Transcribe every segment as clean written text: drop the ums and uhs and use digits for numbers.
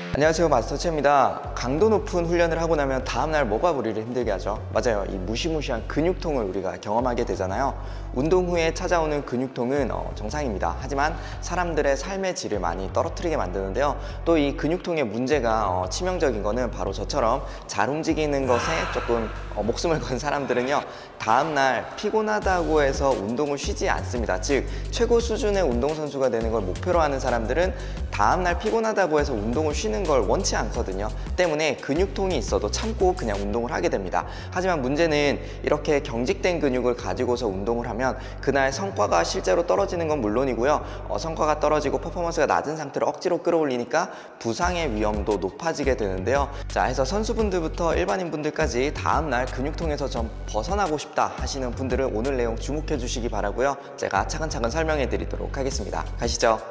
안녕하세요, 마스터체입니다. 강도 높은 훈련을 하고 나면 다음날 뭐가 우리를 힘들게 하죠? 맞아요, 이 무시무시한 근육통을 우리가 경험하게 되잖아요. 운동 후에 찾아오는 근육통은 정상입니다. 하지만 사람들의 삶의 질을 많이 떨어뜨리게 만드는데요. 또 이 근육통의 문제가 치명적인 거는 바로 저처럼 잘 움직이는 것에 조금 목숨을 건 사람들은요, 다음날 피곤하다고 해서 운동을 쉬지 않습니다. 즉 최고 수준의 운동선수가 되는 걸 목표로 하는 사람들은 다음날 피곤하다고 해서 운동을 쉬는 걸 원치 않거든요. 때문에 근육통이 있어도 참고 그냥 운동을 하게 됩니다. 하지만 문제는 이렇게 경직된 근육을 가지고서 운동을 하면 그날 성과가 실제로 떨어지는 건 물론이고요, 성과가 떨어지고 퍼포먼스가 낮은 상태로 억지로 끌어올리니까 부상의 위험도 높아지게 되는데요. 자, 해서 선수분들부터 일반인분들까지 다음날 근육통에서 좀 벗어나고 싶다 하시는 분들은 오늘 내용 주목해 주시기 바라고요. 제가 차근차근 설명해 드리도록 하겠습니다. 가시죠.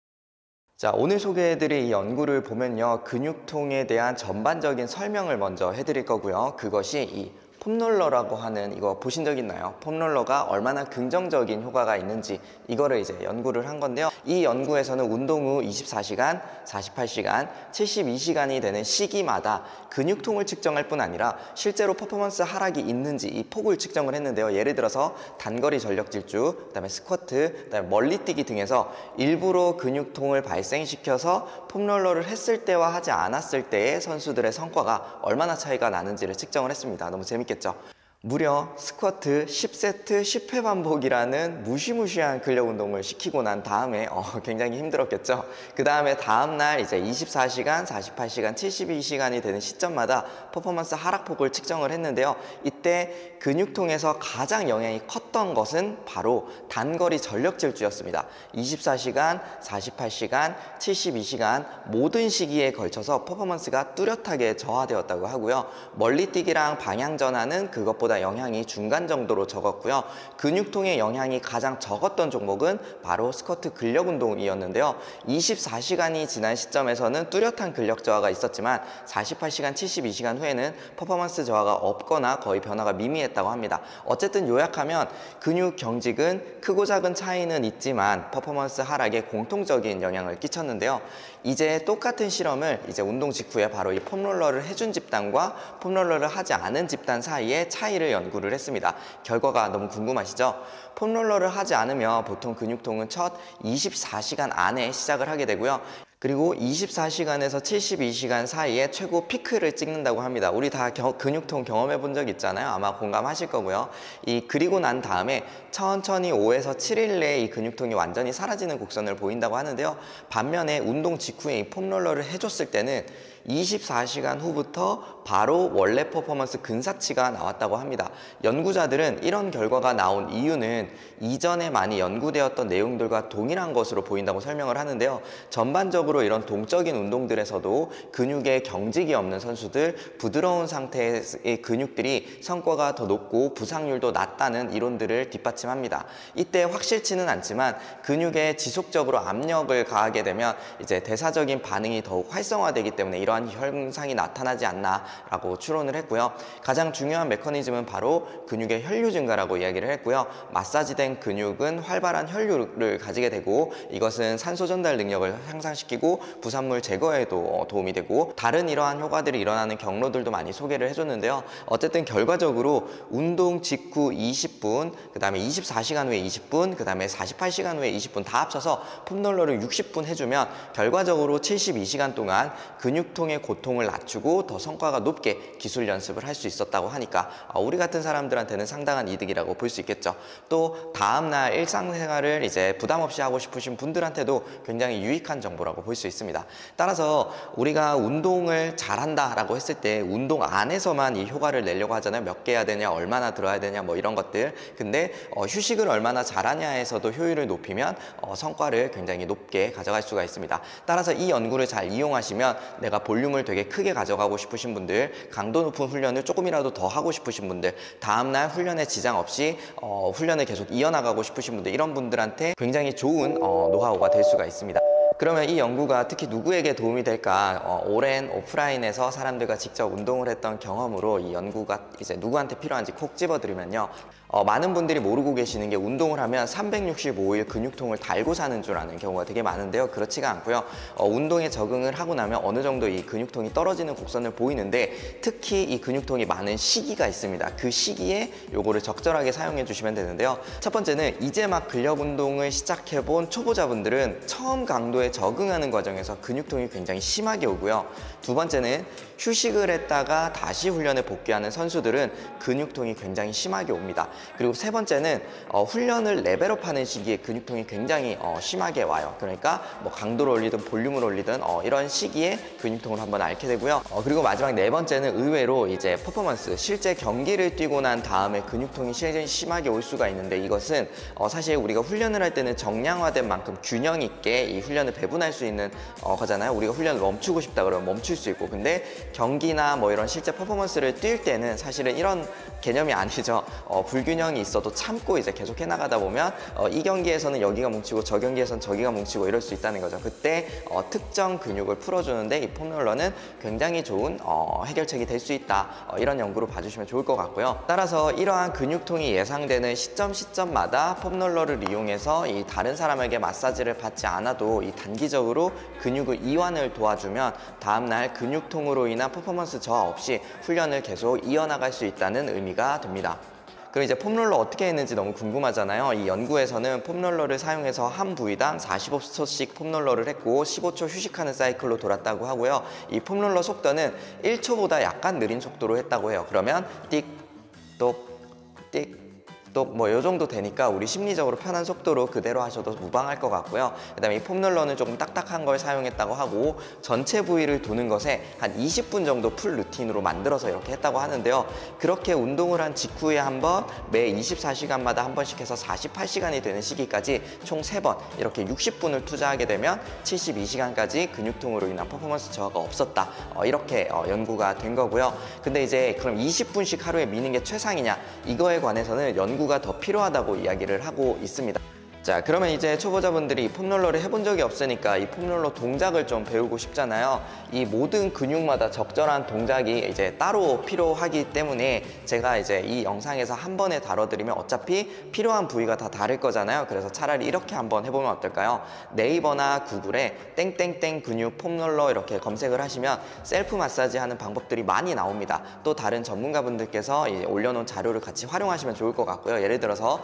자, 오늘 소개해드릴 이 연구를 보면요, 근육통에 대한 전반적인 설명을 먼저 해드릴 거고요. 그것이 이 폼롤러라고 하는, 이거 보신 적 있나요? 폼롤러가 얼마나 긍정적인 효과가 있는지 이거를 이제 연구를 한 건데요. 이 연구에서는 운동 후 24시간, 48시간, 72시간이 되는 시기마다 근육통을 측정할 뿐 아니라 실제로 퍼포먼스 하락이 있는지 이 폭을 측정을 했는데요. 예를 들어서 단거리 전력 질주, 그다음에 스쿼트, 그다음에 멀리뛰기 등에서 일부러 근육통을 발생시켜서 폼롤러를 했을 때와 하지 않았을 때의 선수들의 성과가 얼마나 차이가 나는지를 측정을 했습니다. 너무 재밌겠죠? 무려 스쿼트 10세트 10회 반복이라는 무시무시한 근력 운동을 시키고 난 다음에 굉장히 힘들었겠죠. 그 다음에 다음날 이제 24시간, 48시간, 72시간이 되는 시점마다 퍼포먼스 하락폭을 측정을 했는데요. 이때 근육통에서 가장 영향이 컸던 것은 바로 단거리 전력 질주였습니다. 24시간, 48시간, 72시간 모든 시기에 걸쳐서 퍼포먼스가 뚜렷하게 저하되었다고 하고요. 멀리뛰기랑 방향전환은 그것보다 영향이 중간 정도로 적었고요. 근육통의 영향이 가장 적었던 종목은 바로 스쿼트 근력 운동이었는데요. 24시간이 지난 시점에서는 뚜렷한 근력 저하가 있었지만 48시간, 72시간 후에는 퍼포먼스 저하가 없거나 거의 변화가 미미했다고 합니다. 어쨌든 요약하면 근육 경직은 크고 작은 차이는 있지만 퍼포먼스 하락에 공통적인 영향을 끼쳤는데요. 이제 똑같은 실험을 이제 운동 직후에 바로 이 폼롤러를 해준 집단과 폼롤러를 하지 않은 집단 사이에 차이를 연구를 했습니다. 결과가 너무 궁금하시죠? 폼롤러를 하지 않으면 보통 근육통은 첫 24시간 안에 시작을 하게 되고요. 그리고 24시간에서 72시간 사이에 최고 피크를 찍는다고 합니다. 우리 다 근육통 경험해 본 적 있잖아요. 아마 공감하실 거고요. 그리고 난 다음에 천천히 5에서 7일 내에 이 근육통이 완전히 사라지는 곡선을 보인다고 하는데요. 반면에 운동 직후에 이 폼롤러를 해줬을 때는 24시간 후부터 바로 원래 퍼포먼스 근사치가 나왔다고 합니다. 연구자들은 이런 결과가 나온 이유는 이전에 많이 연구되었던 내용들과 동일한 것으로 보인다고 설명을 하는데요. 전반적으로 이런 동적인 운동들에서도 근육에 경직이 없는 선수들, 부드러운 상태의 근육들이 성과가 더 높고 부상률도 낮다는 이론들을 뒷받침합니다. 이때 확실치는 않지만 근육에 지속적으로 압력을 가하게 되면 이제 대사적인 반응이 더욱 활성화되기 때문에 이러한 현상이 나타나지 않나라고 추론을 했고요. 가장 중요한 메커니즘은 바로 근육의 혈류 증가라고 이야기를 했고요. 마사지된 근육은 활발한 혈류를 가지게 되고 이것은 산소 전달 능력을 향상시키고 부산물 제거에도 도움이 되고 다른 이러한 효과들이 일어나는 경로들도 많이 소개를 해줬는데요. 어쨌든 결과적으로 운동 직후 20분, 그 다음에 24시간 후에 20분, 그 다음에 48시간 후에 20분 다 합쳐서 폼롤러를 60분 해주면 결과적으로 72시간 동안 근육통의 고통을 낮추고 더 성과가 높게 기술 연습을 할 수 있었다고 하니까 우리 같은 사람들한테는 상당한 이득이라고 볼 수 있겠죠. 또 다음날 일상생활을 이제 부담 없이 하고 싶으신 분들한테도 굉장히 유익한 정보라고 볼 수 있습니다. 따라서 우리가 운동을 잘한다 라고 했을 때 운동 안에서만 이 효과를 내려고 하잖아요. 몇 개 해야 되냐, 얼마나 들어야 되냐, 뭐 이런 것들. 근데 휴식을 얼마나 잘하냐에서도 효율을 높이면 성과를 굉장히 높게 가져갈 수가 있습니다. 따라서 이 연구를 잘 이용하시면 내가 볼륨을 되게 크게 가져가고 싶으신 분들, 강도 높은 훈련을 조금이라도 더 하고 싶으신 분들, 다음날 훈련에 지장 없이 훈련을 계속 이어나가고 싶으신 분들, 이런 분들한테 굉장히 좋은 노하우가 될 수가 있습니다. 그러면 이 연구가 특히 누구에게 도움이 될까? 오랜 오프라인에서 사람들과 직접 운동을 했던 경험으로 이 연구가 이제 누구한테 필요한지 콕 집어드리면요. 많은 분들이 모르고 계시는 게 운동을 하면 365일 근육통을 달고 사는 줄 아는 경우가 되게 많은데요. 그렇지가 않고요. 운동에 적응을 하고 나면 어느 정도 이 근육통이 떨어지는 곡선을 보이는데 특히 이 근육통이 많은 시기가 있습니다. 그 시기에 요거를 적절하게 사용해 주시면 되는데요. 첫 번째는 이제 막 근력 운동을 시작해 본 초보자분들은 처음 강도에 적응하는 과정에서 근육통이 굉장히 심하게 오고요. 두 번째는 휴식을 했다가 다시 훈련에 복귀하는 선수들은 근육통이 굉장히 심하게 옵니다. 그리고 세 번째는 훈련을 레벨업하는 시기에 근육통이 굉장히 심하게 와요. 그러니까 뭐 강도를 올리든 볼륨을 올리든 이런 시기에 근육통을 한번 앓게 되고요. 그리고 마지막 네 번째는 의외로 이제 퍼포먼스, 실제 경기를 뛰고 난 다음에 근육통이 굉장히 심하게 올 수가 있는데 이것은 사실 우리가 훈련을 할 때는 정량화된 만큼 균형 있게 이 훈련을 배분할 수 있는 거잖아요. 우리가 훈련을 멈추고 싶다 그러면 멈출 수 있고, 근데 경기나 뭐 이런 실제 퍼포먼스를 뛸 때는 사실은 이런 개념이 아니죠. 불균형이 있어도 참고 이제 계속 해나가다 보면 이 경기에서는 여기가 뭉치고 저 경기에서는 저기가 뭉치고 이럴 수 있다는 거죠. 그때 특정 근육을 풀어주는데 이 폼롤러는 굉장히 좋은 해결책이 될 수 있다. 이런 연구로 봐주시면 좋을 것 같고요. 따라서 이러한 근육통이 예상되는 시점마다 폼롤러를 이용해서 이 다른 사람에게 마사지를 받지 않아도 이 단기적으로 근육을 이완을 도와주면 다음날 근육통으로 인한 퍼포먼스 저하 없이 훈련을 계속 이어나갈 수 있다는 의미가 됩니다. 그리고 이제 폼롤러 어떻게 했는지 너무 궁금하잖아요. 이 연구에서는 폼롤러를 사용해서 한 부위당 45초씩 폼롤러를 했고 15초 휴식하는 사이클로 돌았다고 하고요. 이 폼롤러 속도는 1초보다 약간 느린 속도로 했다고 해요. 그러면 띡, 똑, 띡, 뭐 이 정도 되니까 우리 심리적으로 편한 속도로 그대로 하셔도 무방할 것 같고요. 그 다음에 이 폼롤러는 조금 딱딱한 걸 사용했다고 하고 전체 부위를 도는 것에 한 20분 정도 풀 루틴으로 만들어서 이렇게 했다고 하는데요. 그렇게 운동을 한 직후에 한 번, 매 24시간마다 한 번씩 해서 48시간이 되는 시기까지 총 3번 이렇게 60분을 투자하게 되면 72시간까지 근육통으로 인한 퍼포먼스 저하가 없었다. 이렇게 연구가 된 거고요. 근데 이제 그럼 20분씩 하루에 미는 게 최상이냐? 이거에 관해서는 연구가 더 필요하다고 이야기를 하고 있습니다. 자, 그러면 이제 초보자분들이 폼롤러를 해본 적이 없으니까 이 폼롤러 동작을 좀 배우고 싶잖아요. 이 모든 근육마다 적절한 동작이 이제 따로 필요하기 때문에 제가 이제 이 영상에서 한 번에 다뤄드리면 어차피 필요한 부위가 다 다를 거잖아요. 그래서 차라리 이렇게 한번 해보면 어떨까요? 네이버나 구글에 땡땡땡 근육 폼롤러 이렇게 검색을 하시면 셀프 마사지 하는 방법들이 많이 나옵니다. 또 다른 전문가분들께서 올려놓은 자료를 같이 활용하시면 좋을 것 같고요. 예를 들어서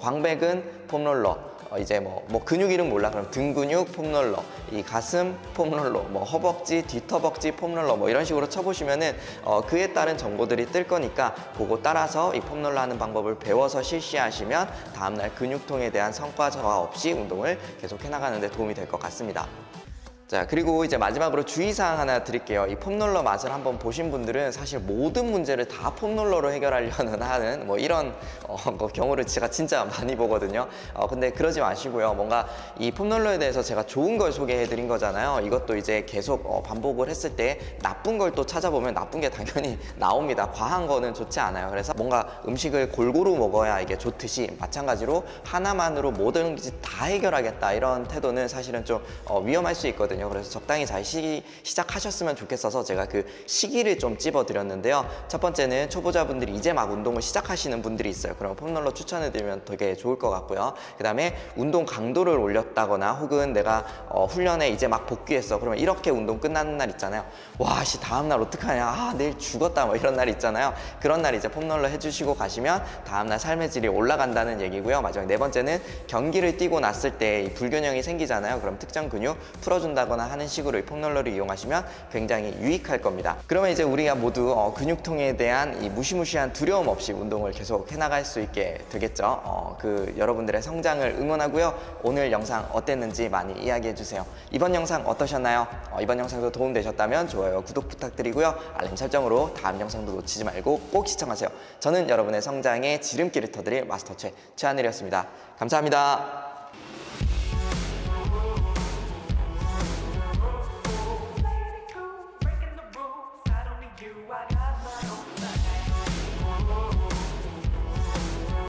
광배근 폼롤러, 이제 뭐 근육 이름 몰라 그럼 등 근육 폼롤러, 이 가슴 폼롤러, 뭐 허벅지, 뒤터벅지 폼롤러 뭐 이런 식으로 쳐보시면은 그에 따른 정보들이 뜰 거니까 그거 따라서 이 폼롤러 하는 방법을 배워서 실시하시면 다음날 근육통에 대한 성과 저하 없이 운동을 계속 해나가는 데 도움이 될 것 같습니다. 자, 그리고 이제 마지막으로 주의사항 하나 드릴게요. 이 폼롤러 맛을 한번 보신 분들은 사실 모든 문제를 다 폼롤러로 해결하려는 하는 뭐 이런 경우를 제가 진짜 많이 보거든요. 근데 그러지 마시고요. 뭔가 이 폼롤러에 대해서 제가 좋은 걸 소개해 드린 거잖아요. 이것도 이제 계속 반복을 했을 때 나쁜 걸 또 찾아보면 나쁜 게 당연히 나옵니다. 과한 거는 좋지 않아요. 그래서 뭔가 음식을 골고루 먹어야 이게 좋듯이 마찬가지로 하나만으로 모든 게 다 해결하겠다 이런 태도는 사실은 좀 위험할 수 있거든요. 그래서 적당히 잘 시작하셨으면 좋겠어서 제가 그 시기를 좀 찝어드렸는데요. 첫 번째는 초보자분들이 이제 막 운동을 시작하시는 분들이 있어요. 그럼 폼롤러 추천해드리면 되게 좋을 것 같고요. 그 다음에 운동 강도를 올렸다거나 혹은 내가 훈련에 이제 막 복귀했어. 그러면 이렇게 운동 끝나는 날 있잖아요. 와, 다음날 어떡하냐. 내일 죽었다. 뭐 이런 날 있잖아요. 그런 날 이제 폼롤러 해주시고 가시면 다음날 삶의 질이 올라간다는 얘기고요. 마지막 네 번째는 경기를 뛰고 났을 때 이 불균형이 생기잖아요. 그럼 특정 근육 풀어준다거나 하는 식으로 이 폼롤러를 이용하시면 굉장히 유익할 겁니다. 그러면 이제 우리가 모두 근육통에 대한 이 무시무시한 두려움 없이 운동을 계속 해나갈 수 있게 되겠죠. 여러분들의 성장을 응원하고요. 오늘 영상 어땠는지 많이 이야기해 주세요. 이번 영상 어떠셨나요? 이번 영상도 도움되셨다면 좋아요, 구독 부탁드리고요. 알림 설정으로 다음 영상도 놓치지 말고 꼭 시청하세요. 저는 여러분의 성장에 지름길을 터드릴 마스터 최하늘이었습니다. 감사합니다.